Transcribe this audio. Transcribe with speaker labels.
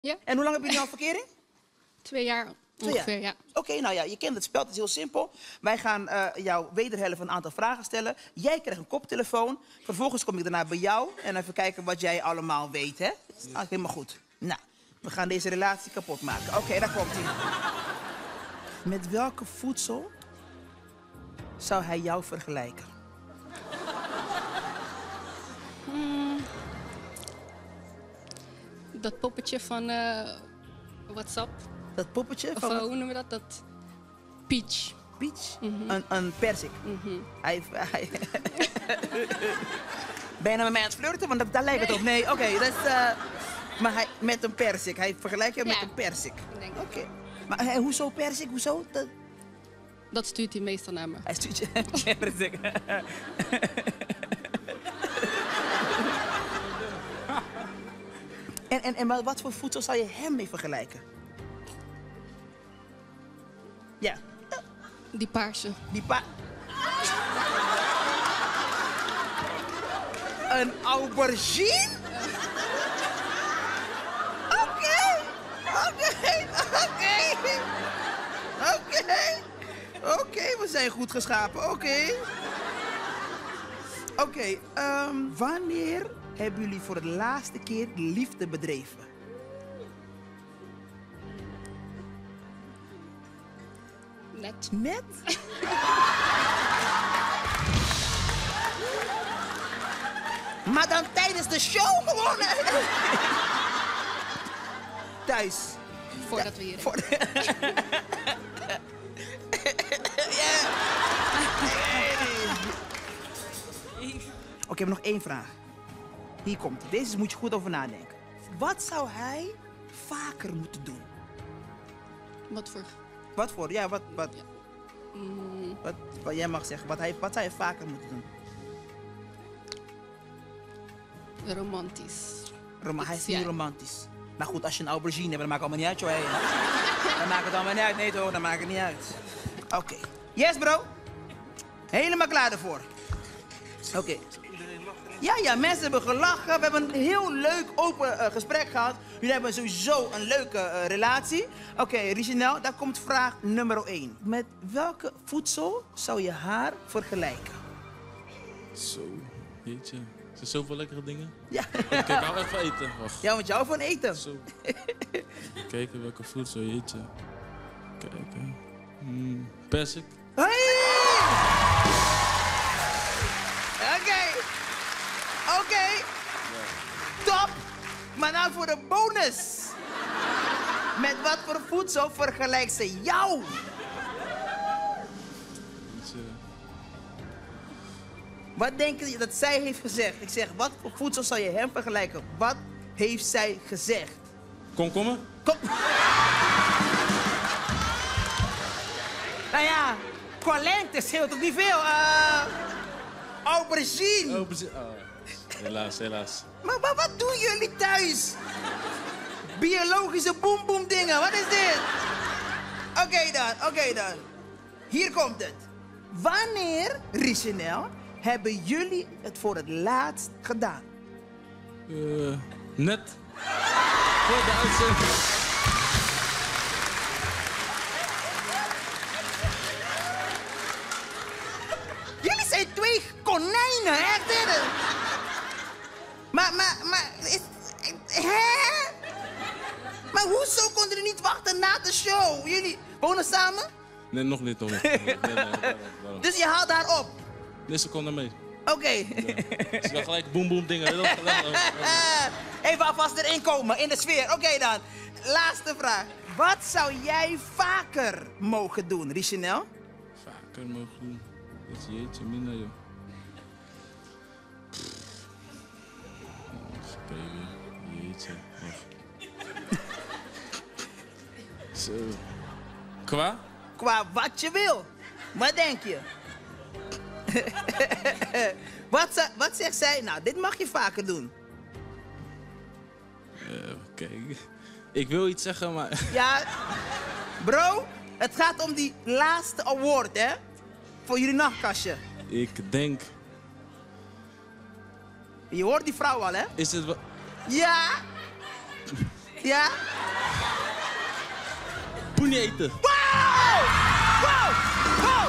Speaker 1: Ja.
Speaker 2: En hoe lang heb je nu al verkering?
Speaker 1: 2 jaar ongeveer, ja.
Speaker 2: Oké, nou ja, je kent het spel, het is heel simpel. Wij gaan jouw wederhelft een aantal vragen stellen. Jij krijgt een koptelefoon. Vervolgens kom ik daarna bij jou en even kijken wat jij allemaal weet, hè? Ah, helemaal goed. Nou, we gaan deze relatie kapot maken. Oké, daar komt hij. Met welke voedsel zou hij jou vergelijken?
Speaker 1: Dat poppetje van WhatsApp.
Speaker 2: Dat poppetje
Speaker 1: Of
Speaker 2: van...
Speaker 1: hoe noemen we dat? Dat Peach.
Speaker 2: Peach? Een persik. Hij... Ben je nou met mij aan het flirten? Want daar lijkt het op. Nee, oké, dat is... Maar hij, met een persik. Hij vergelijkt je met een persik. Oké. Maar hoezo persik? Hoezo?
Speaker 1: Dat stuurt hij meestal naar me.
Speaker 2: Hij stuurt je een persik. En wat voor voedsel zou je hem mee vergelijken? Ja.
Speaker 1: Die paarse.
Speaker 2: Een aubergine? Oké, we zijn goed geschapen. Oké, wanneer hebben jullie voor de laatste keer liefde bedreven? Net? Maar dan tijdens de show gewoon. Thuis.
Speaker 1: Voordat we hier
Speaker 2: Oké, we hebben nog één vraag. Hier komt het. Deze moet je goed over nadenken. Wat zou hij vaker moeten doen?
Speaker 1: Wat voor?
Speaker 2: Wat voor? Ja, wat? Ja. Wat jij mag zeggen. Wat zou hij vaker moeten doen?
Speaker 1: Romantisch.
Speaker 2: Hij is niet romantisch. Maar goed, als je een aubergine hebt, dan maakt het allemaal niet uit, joh. Dan maakt het allemaal niet uit. Nee toch, dan maakt het niet uit. Oké. Yes, bro. Helemaal klaar ervoor. Oké. Ja, mensen hebben gelachen. We hebben een heel leuk, open gesprek gehad. Jullie hebben sowieso een leuke relatie. Oké, Richinel, daar komt vraag nummer 1. Met welke voedsel zou je haar vergelijken?
Speaker 3: Zo, jeetje. Er zijn zoveel lekkere dingen.
Speaker 2: Ja.
Speaker 3: Kijk, ik hou even eten. Wacht.
Speaker 2: Ja, want jou van eten.
Speaker 3: Zo. Kijken welke voedsel, jeetje. Kijken. Persik.
Speaker 2: Hey! Oké. Top. Maar nou voor de bonus. Met wat voor voedsel vergelijkt ze jou? Wat denk je dat zij heeft gezegd? Ik zeg, wat voor voedsel zou je hem vergelijken? Wat heeft zij gezegd?
Speaker 3: Komkommer?
Speaker 2: Nou ja, qua lengte scheelt het niet veel. Aubergine.
Speaker 3: Helaas.
Speaker 2: Maar wat doen jullie thuis? Biologische boemboem dingen, wat is dit? Oké dan. Hier komt het. Wanneer, Richinel, hebben jullie het voor het laatst gedaan?
Speaker 3: Net. Voor de uitzending.
Speaker 2: Jullie zijn 2 konijnen, echt dit. Maar, hè? Maar hoezo konden jullie niet wachten na de show? Jullie wonen samen?
Speaker 3: Nee, nog niet. Nee.
Speaker 2: Dus je haalt haar op?
Speaker 3: Nee, ze komt naar mee.
Speaker 2: Oké.
Speaker 3: Ze wil gelijk boem dingen.
Speaker 2: Even alvast erin komen, in de sfeer. Oké dan. Laatste vraag. Wat zou jij vaker mogen doen, Richinel?
Speaker 3: Vaker mogen doen? Jeetje, minder joh. Jeetje. Zo.
Speaker 2: Qua wat je wil. Wat denk je? Wat zegt zij? Nou, dit mag je vaker doen.
Speaker 3: Kijk, ik wil iets zeggen, maar...
Speaker 2: Ja, bro, het gaat om die laatste award, hè? Voor jullie nachtkastje.
Speaker 3: Ik denk...
Speaker 2: Je hoort die vrouw al, hè?
Speaker 3: Is het wat...
Speaker 2: Ja! Ja?
Speaker 3: Poenie eten.
Speaker 2: Wow! Wow! Wow!